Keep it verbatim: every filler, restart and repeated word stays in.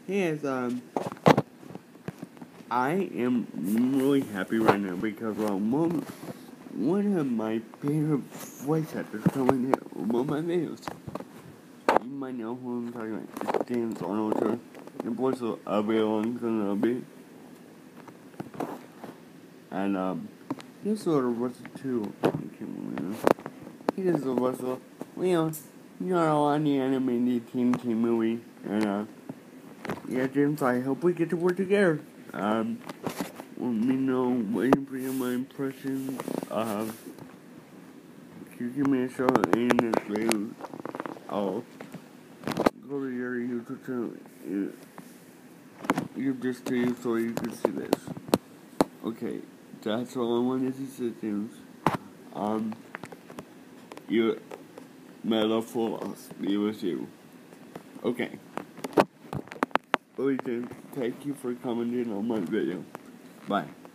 Yes, um, I am really happy right now because um, one, one of my favorite voice actors coming here on one of my videos. You might know who I'm talking about. It's James Arnold Taylor, the voice of Avalon Kenobi. And um, he's sort of Russell too. I can't remember. He is a Russell. Well, you know, you know, on the animated T N T movie, and uh. Yeah, James, I hope we get to work together. Um, let me know what you think of my impressions. Uh, if you give me a shout out in this video, I'll go to your YouTube channel. You, you just to you so you can see this. Okay, that's all I wanted to say, James. Um, your metaphor be with you. Okay. James, thank you for commenting on my video. Bye.